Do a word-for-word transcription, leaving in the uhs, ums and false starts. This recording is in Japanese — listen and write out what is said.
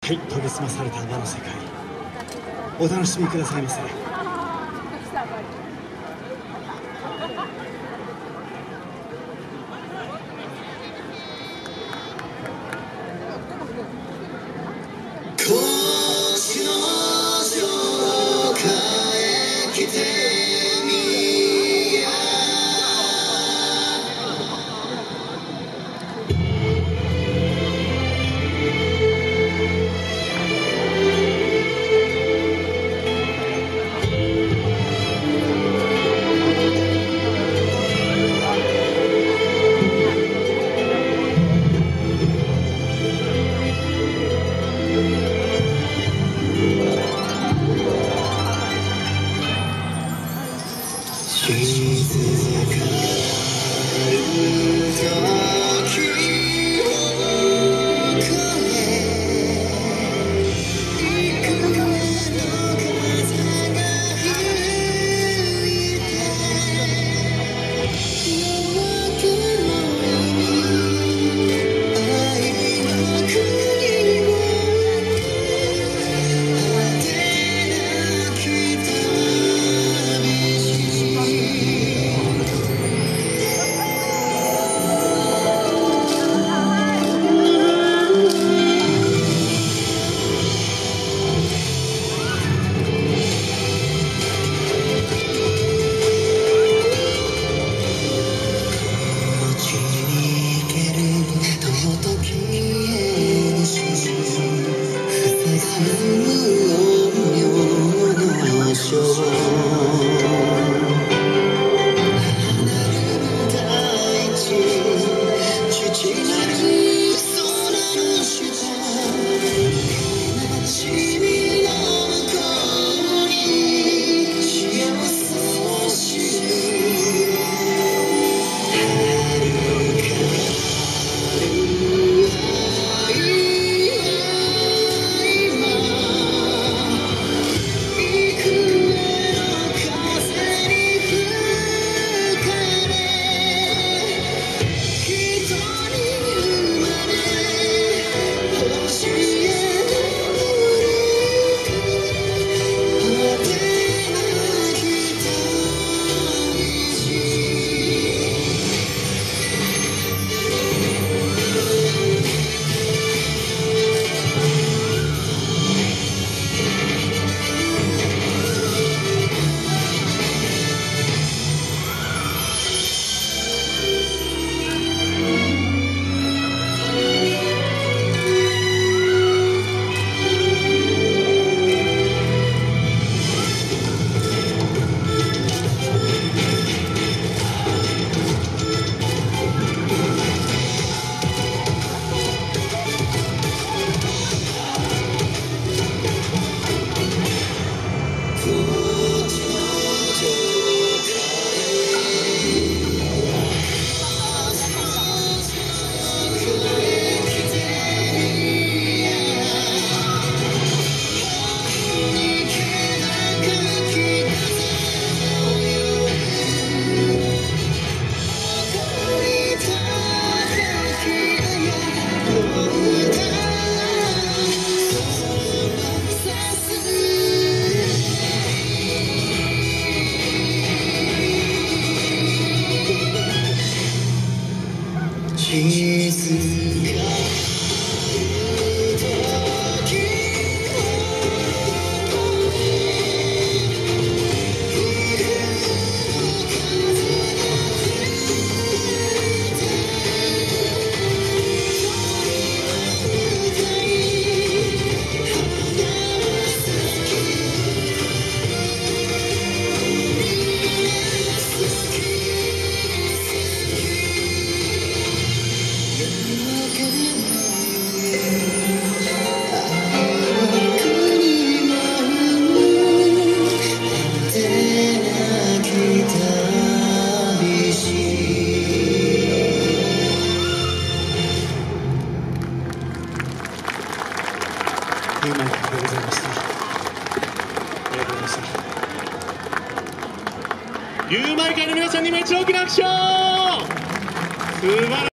はい、研ぎ澄まされた和の世界、お楽しみくださいませ。 星の城へ来てみや静かな時を越え幾重の風が吹いて夜明けの海愛の国を果てなき旅路ユーマイ曲でございました。ありがとうございました。ユーマイ会の皆さんにも一度大きな拍手を。素晴らしい。